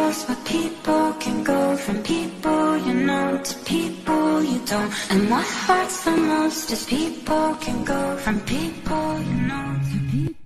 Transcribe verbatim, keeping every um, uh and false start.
close, but people can go from people you know to people you don't. And what hurts the most is people can go from people you know to people